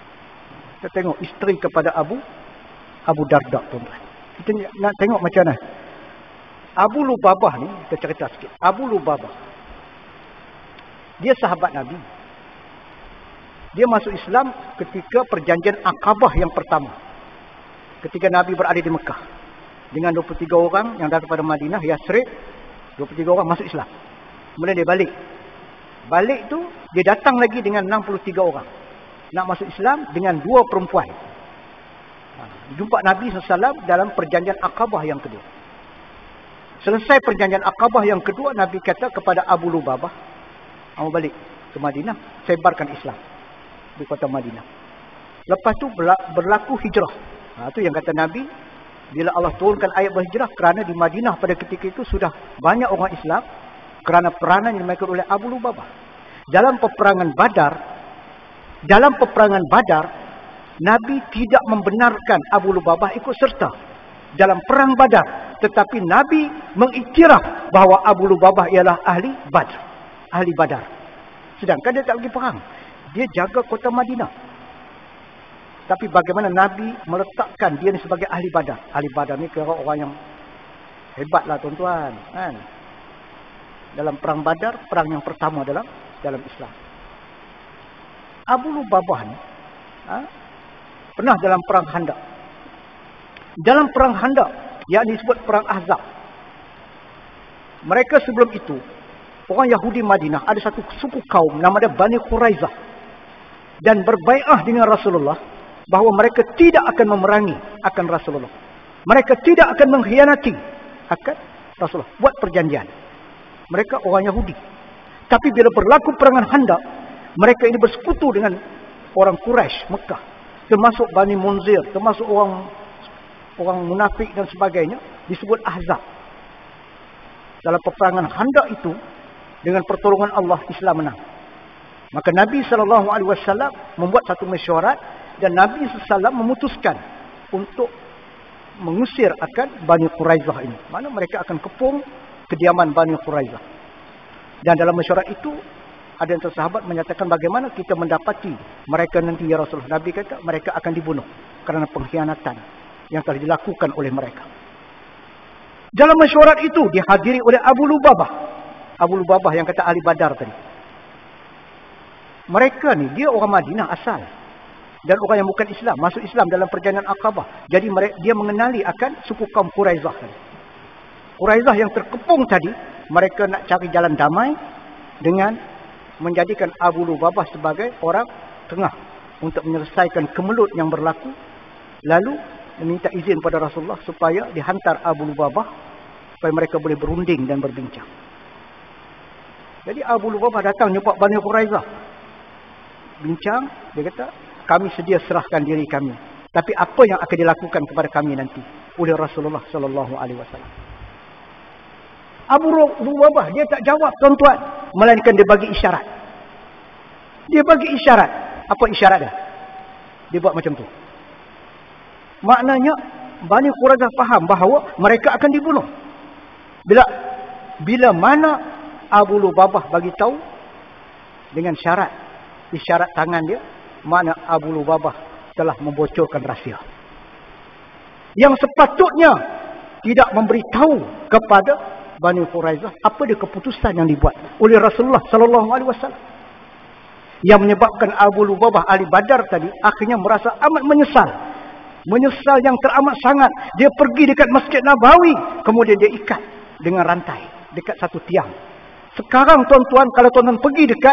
Kita tengok isteri kepada Abu Abu Darda, tuan-tuan. Kita nak tengok macam mana. Abu Lubabah ni, kita cerita sikit. Abu Lubabah, dia sahabat Nabi. Dia masuk Islam ketika perjanjian Aqabah yang pertama. Ketika Nabi berada di Mekah. Dengan dua puluh tiga orang yang datang pada Madinah, Yasrib, dua puluh tiga orang masuk Islam. Kemudian dia balik. Balik tu, dia datang lagi dengan enam puluh tiga orang. Nak masuk Islam dengan dua perempuan. Jumpa Nabi sallallahu alaihi wasallam dalam perjanjian Aqabah yang kedua. Selesai perjanjian Aqabah yang kedua, Nabi kata kepada Abu Lubabah, kamu balik ke Madinah, sebarkan Islam di kota Madinah. Lepas tu berlaku hijrah. Ha, itu yang kata Nabi, bila Allah turunkan ayat berhijrah, kerana di Madinah pada ketika itu sudah banyak orang Islam, kerana peranan yang dimainkan oleh Abu Lubabah. Dalam peperangan Badar, dalam peperangan Badar, Nabi tidak membenarkan Abu Lubabah ikut serta dalam perang Badar. Tetapi Nabi mengiktiraf bahawa Abu Lubabah ialah ahli Badr, ahli Badar. Sedangkan dia tak pergi perang. Dia jaga kota Madinah. Tapi bagaimana Nabi meletakkan dia ni sebagai ahli Badar. Ahli Badar ni kira orang yang hebatlah, tuan-tuan, kan? Dalam perang Badar, perang yang pertama dalam dalam Islam. Abu Lubabah ni ha, pernah dalam perang Khandaq. Dalam perang Khandaq, yang disebut perang Ahzab. Mereka sebelum itu, orang Yahudi Madinah, ada satu suku kaum nama dia Bani Quraizah, dan berbai'ah dengan Rasulullah bahawa mereka tidak akan memerangi akan Rasulullah. Mereka tidak akan mengkhianati akan Rasulullah. Buat perjanjian. Mereka orang Yahudi. Tapi bila berlaku perangan Khandaq, mereka ini bersekutu dengan orang Quraisy Mekah, termasuk Bani Munzir, termasuk orang orang munafik dan sebagainya, disebut Ahzab. Dalam peperangan Khandaq itu, dengan pertolongan Allah, Islam menang. Maka Nabi sallallahu alaihi wasallam membuat satu mesyuarat, dan Nabi sallallahu alaihi wasallam memutuskan untuk mengusir akan Bani Quraizah ini. Mana mereka akan kepung kediaman Bani Quraizah. Dan dalam mesyuarat itu, ada yang sahabat menyatakan bagaimana kita mendapati mereka nanti, ya Rasulullah. Nabi kata mereka akan dibunuh kerana pengkhianatan yang telah dilakukan oleh mereka. Dalam mesyuarat itu dihadiri oleh Abu Lubabah. Abu Lubabah yang kata ahli Badar tadi. Mereka ni, dia orang Madinah asal. Dan orang yang bukan Islam, masuk Islam dalam perjanjian Aqabah. Jadi mereka, dia mengenali akan suku kaum Quraizah tadi. Quraizah yang terkepung tadi, mereka nak cari jalan damai dengan menjadikan Abu Lubabah sebagai orang tengah untuk menyelesaikan kemelut yang berlaku. Lalu meminta izin pada Rasulullah supaya dihantar Abu Lubabah supaya mereka boleh berunding dan berbincang. Jadi Abu Lubabah datang jumpa Bani Quraizah. Bincang, dia kata, kami sedia serahkan diri kami. Tapi apa yang akan dilakukan kepada kami nanti oleh Rasulullah sallallahu alaihi wasallam? Abu Lubabah dia tak jawab, tuan-tuan, melainkan dia bagi isyarat. Dia bagi isyarat. Apa isyarat dia? Dia buat macam tu. Maknanya Bani Quraizah faham bahawa mereka akan dibunuh. Bila bila mana Abu Lubabah bagi tahu dengan syarat, isyarat tangan dia, mana Abu Lubabah telah membocorkan rahsia. Yang sepatutnya tidak memberitahu kepada Bani Quraizah apa dia keputusan yang dibuat oleh Rasulullah sallallahu alaihi wasallam. Yang menyebabkan Abu Lubabah ahli Badar tadi akhirnya merasa amat menyesal. Menyesal yang teramat sangat. Dia pergi dekat Masjid Nabawi, kemudian dia ikat dengan rantai dekat satu tiang. Sekarang tuan-tuan, kalau tuan-tuan pergi dekat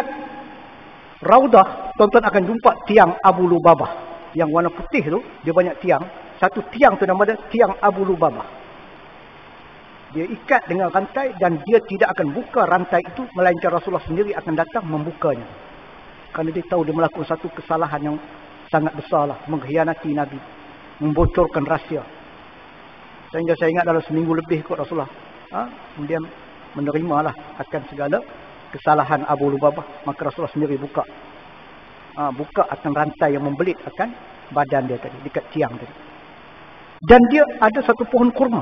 Raudah, tuan-tuan akan jumpa tiang Abu Lubabah. Yang warna putih tu, dia banyak tiang. Satu tiang tu nama dia tiang Abu Lubabah. Dia ikat dengan rantai dan dia tidak akan buka rantai itu, melainkan Rasulullah sendiri akan datang membukanya. Kerana dia tahu dia melakukan satu kesalahan yang sangat besar lah, mengkhianati Nabi, membocorkan rahsia. Sehingga saya ingat dalam seminggu lebih kot Rasulullah ha? kemudian menerimalah akan segala kesalahan Abu Lubabah. Maka Rasulullah sendiri buka ha, buka akan rantai yang membelit akan badan dia tadi, dekat tiang tadi. Dan dia ada satu pohon kurma.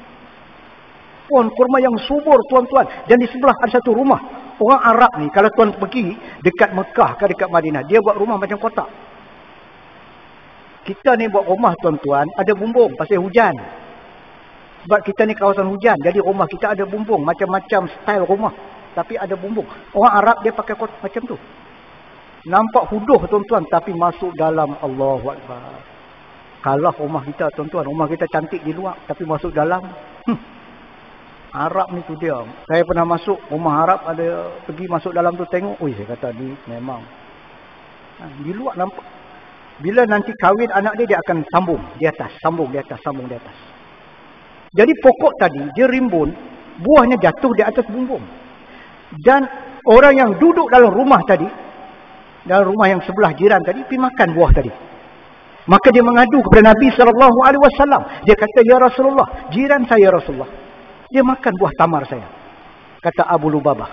Pohon kurma yang subur, tuan-tuan. Dan di sebelah ada satu rumah. Orang Arab ni, kalau tuan pergi dekat Mekah ke dekat Madinah, dia buat rumah macam kotak. Kita ni buat rumah tuan-tuan, ada bumbung pasal hujan. Sebab kita ni kawasan hujan, jadi rumah kita ada bumbung. Macam-macam style rumah, tapi ada bumbung. Orang Arab dia pakai kot macam tu. Nampak huduh tuan-tuan, tapi masuk dalam. Allahu Akbar. Kalah rumah kita tuan-tuan. Rumah kita cantik di luar, tapi masuk dalam. Hmm. Arab ni tu dia. Saya pernah masuk rumah Arab, ada pergi masuk dalam tu tengok. Ui, saya kata ni memang. Ha, di luar nampak. Bila nanti kahwin anak dia, dia akan sambung di atas. Sambung di atas, sambung di atas. Jadi pokok tadi, dia rimbun. Buahnya jatuh di atas bumbung. Dan orang yang duduk dalam rumah tadi, dalam rumah yang sebelah jiran tadi, pergi makan buah tadi. Maka dia mengadu kepada Nabi sallallahu alaihi wasallam. Dia kata, ya Rasulullah, jiran saya Rasulullah, dia makan buah tamar saya. Kata Abu Lubabah.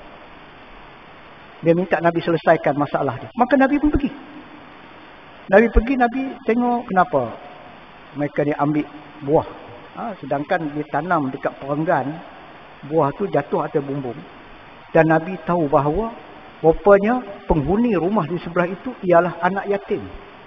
Dia minta Nabi selesaikan masalah dia. Maka Nabi pun pergi. Nabi pergi, Nabi tengok kenapa mereka ni ambil buah. Ha, sedangkan dia tanam dekat perenggan, buah tu jatuh atas bumbung. Dan Nabi tahu bahawa rupanya penghuni rumah di sebelah itu ialah anak yatim.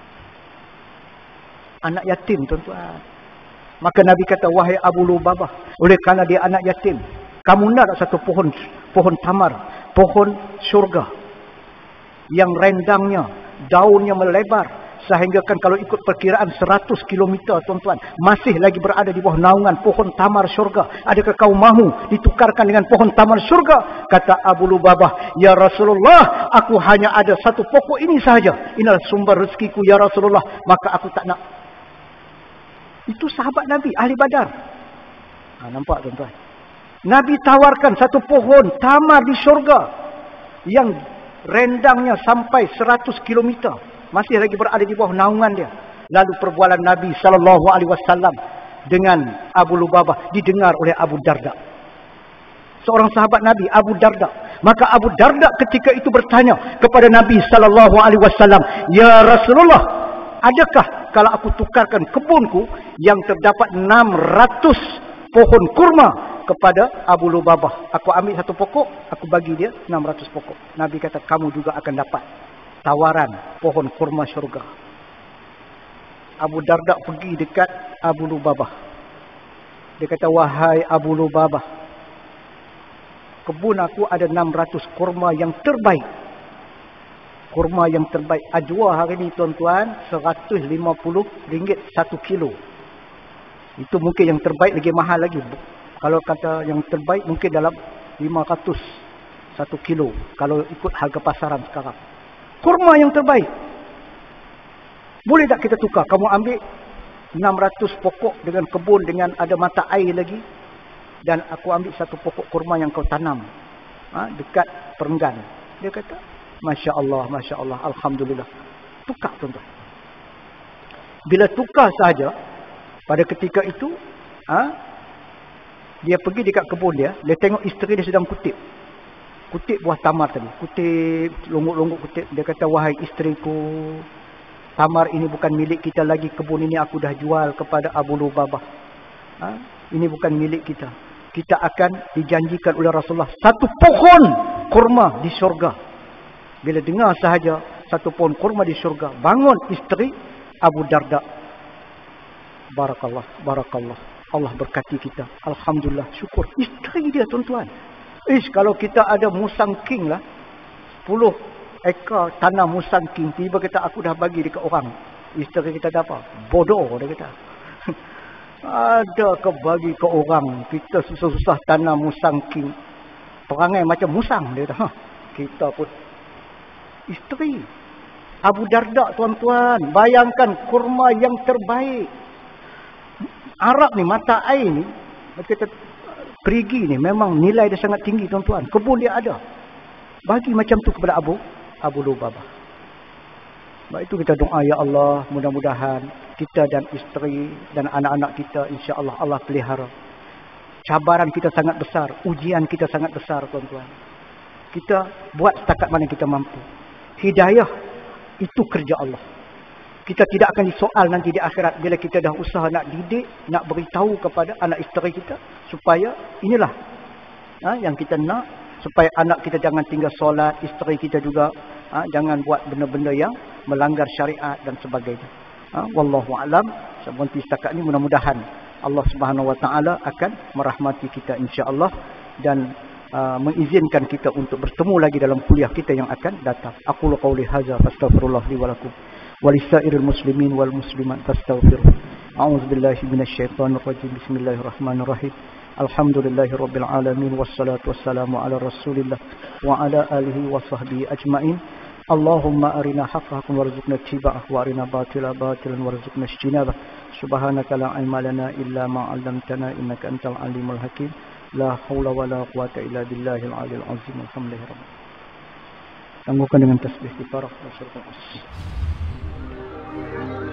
Anak yatim tuan-tuan. Maka Nabi kata, wahai Abu Lubabah, oleh kerana dia anak yatim, kamu nak satu pohon pohon tamar, pohon syurga yang rendangnya, daunnya melebar, sehingga kan kalau ikut perkiraan seratus kilometer tuan-tuan, masih lagi berada di bawah naungan pohon tamar syurga. Adakah kau mahu ditukarkan dengan pohon tamar syurga? Kata Abu Lubabah, ya Rasulullah, aku hanya ada satu pokok ini sahaja. Inilah sumber rezekiku ya Rasulullah, maka aku tak nak. Itu sahabat Nabi, ahli Badar. Ha, nampak tuan-tuan? Nabi tawarkan satu pohon tamar di syurga yang rendangnya sampai seratus kilometer. Masih lagi berada di bawah naungan dia. Lalu perbualan Nabi sallallahu alaihi wasallam dengan Abu Lubabah didengar oleh Abu Darda. Seorang sahabat Nabi, Abu Darda. Maka Abu Darda ketika itu bertanya kepada Nabi sallallahu alaihi wasallam, "Ya Rasulullah, adakah kalau aku tukarkan kebunku yang terdapat enam ratus pohon kurma kepada Abu Lubabah, aku ambil satu pokok, aku bagi dia enam ratus pokok." Nabi kata, kamu juga akan dapat tawaran pohon kurma syurga. Abu Darda pergi dekat Abu Lubabah. Dia kata, wahai Abu Lubabah, kebun aku ada enam ratus kurma yang terbaik. Kurma yang terbaik. Ajwa hari ni tuan-tuan, seratus lima puluh ringgit satu kilo. Itu mungkin yang terbaik, lagi mahal lagi. Kalau kata yang terbaik mungkin dalam lima ratus satu kilo. Kalau ikut harga pasaran sekarang. Kurma yang terbaik. Boleh tak kita tukar? Kamu ambil enam ratus pokok dengan kebun dengan ada mata air lagi. Dan aku ambil satu pokok kurma yang kau tanam. Ha, dekat perenggan. Dia kata, Masya Allah, Masya Allah, Alhamdulillah. Tukar tuan-tuan. Bila tukar saja, pada ketika itu, ha, dia pergi dekat kebun dia. Dia tengok isteri dia sedang kutip. Kutip buah tamar tadi. Kutip, longgok-longgok kutip. Dia kata, wahai isteriku, tamar ini bukan milik kita lagi. Kebun ini aku dah jual kepada Abu Lubabah. Ha? Ini bukan milik kita. Kita akan dijanjikan oleh Rasulullah satu pohon kurma di syurga. Bila dengar sahaja satu pohon kurma di syurga, bangun isteri Abu Darda. Barakallah, barakallah. Allah berkati kita. Alhamdulillah, syukur. Isteri dia tuan-tuan. Ish, kalau kita ada musang king lah, sepuluh ekar tanah musang king, tiba kita aku dah bagi dekat orang. Isteri kita dah apa? Bodoh, dia kata. Ada ke bagi ke orang, kita susah-susah tanah musang king. Perangai macam musang, dia kata. Ha, kita pun. Isteri Abu Darda tuan-tuan, bayangkan kurma yang terbaik. Arab ni, mata air ni, kita perigi ni memang nilai dia sangat tinggi tuan-tuan. Kebun dia ada. Bagi macam tu kepada Abu Abu Lubabah. Sebab itu kita doa, ya Allah, mudah-mudahan kita dan isteri dan anak-anak kita insya-Allah Allah pelihara. Cabaran kita sangat besar, ujian kita sangat besar tuan-tuan. Kita buat setakat mana kita mampu. Hidayah itu kerja Allah. Kita tidak akan disoal nanti di akhirat bila kita dah usaha nak didik, nak beritahu kepada anak isteri kita supaya inilah ha, yang kita nak, supaya anak kita jangan tinggal solat, isteri kita juga ha, jangan buat benda-benda yang melanggar syariat dan sebagainya. Ha, wallahu alam. Seperti setakat ni mudah-mudahan Allah Subhanahu wa taala akan merahmati kita insya-Allah dan uh, mengizinkan kita untuk bertemu lagi dalam kuliah kita yang akan datang. Aqulu qauli hadza fastaghfirullah li wa lakum wa lisairil muslimin wal muslimat fastaghfiruh. A'udzu billahi minasyaitonir rajim. Bismillahirrahmanirrahim. Alhamdulillahirabbil alamin wassalatu wassalamu ala rasulillah wa ala alihi wa sahbihi ajmain. Allahumma arina haqqan warzuqna ittiba'ah wa arina batila batilan warzuqna ijtinabah. Subhanaka la ilma lana illa ma 'allamtana innaka antal alimul hakim. La haula wala quwata illa billahil aliyil azim. Alhamdulillah. Tangguhkan dengan tasbih kifarah wa syukur.